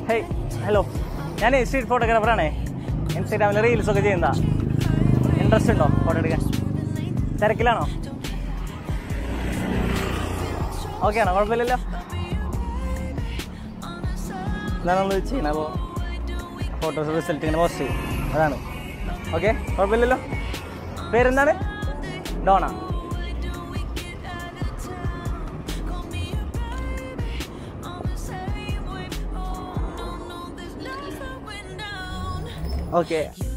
Hey, hello. I am a street photographer. Instagram reels. Interested in photo? Okay, no, what will you photos resulting in most. Okay, what will you Donna. Okay.